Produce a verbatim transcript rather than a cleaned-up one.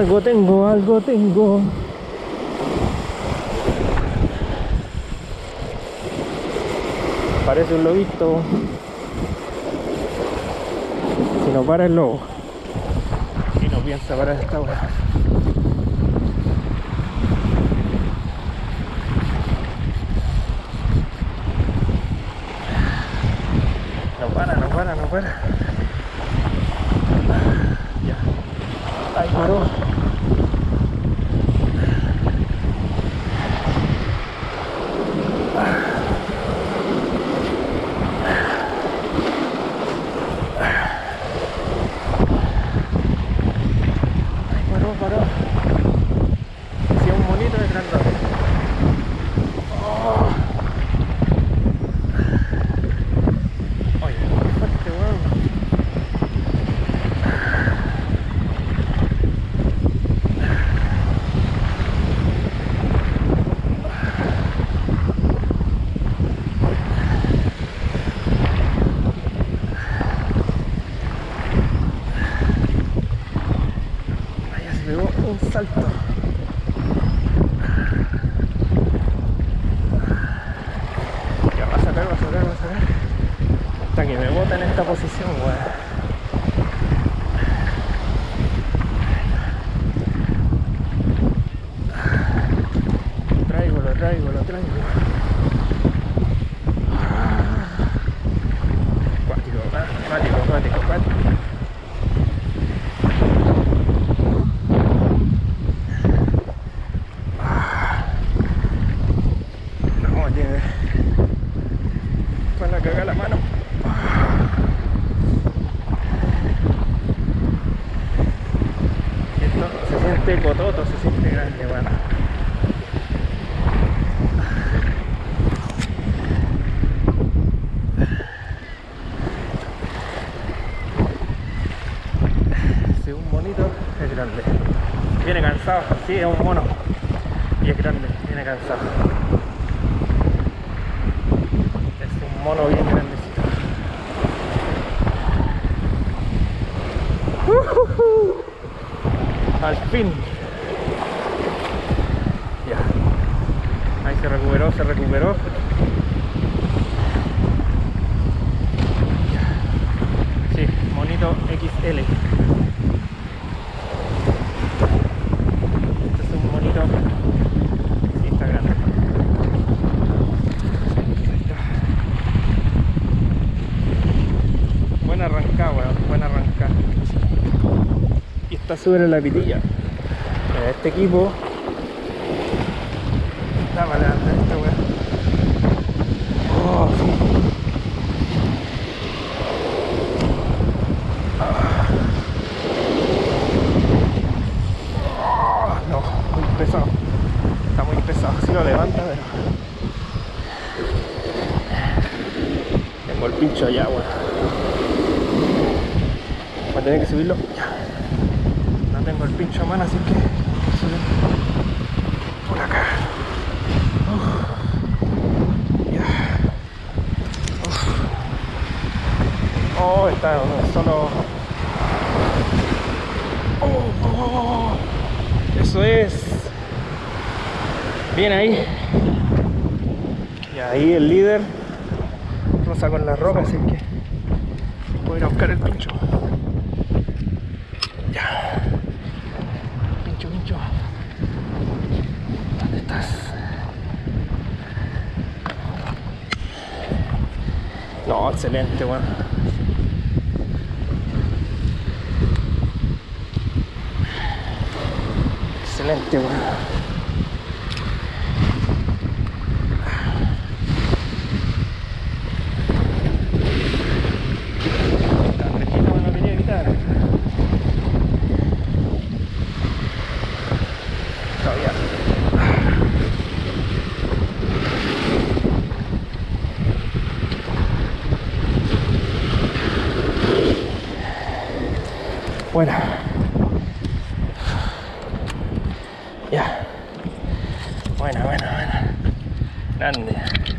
Algo tengo, algo tengo. Parece un lobito. Si no para el lobo. Y no piensa parar esta hora. No para, no para, no para. Ya. Ahí paró. Un salto. Ya va a sacar, va a sacar, va a sacar. Hasta que me bota en esta posición, weón. Traigo, lo traigo, lo traigo. Cuático, cuático, cuático, cuático. Para cagar la mano. Esto se siente cototo, se siente grande, bueno. Si es un monito, es grande. Viene cansado, sí, es un mono. Y es grande, viene cansado. Mono bien grandecito. Uh, uh, uh. Al fin. Ya. Ahí se recuperó, se recuperó. Ya. Sí, monito equis ele. Este es un monito. Sí, está grande. Buena arrancada, weón, buena arrancada. Y está sobre la pitilla. Mira, este equipo está para levantar esta weón. Oh, sí. Oh, no, muy pesado. Está muy pesado. Si lo levanta, pero tengo el pincho allá, weón. Voy a tener que subirlo. No tengo el pincho a mano, así que por acá. Uf. Ya. Uf. Oh, está no, solo. Oh, oh, eso es. Bien ahí. Y ahí el líder roza con la roca, así que voy a ir a buscar el pincho. Ya. Pincho, pincho. ¿Dónde estás? No, excelente, bueno. Excelente, bueno. Bueno, ya, buena, buena, buena, grande.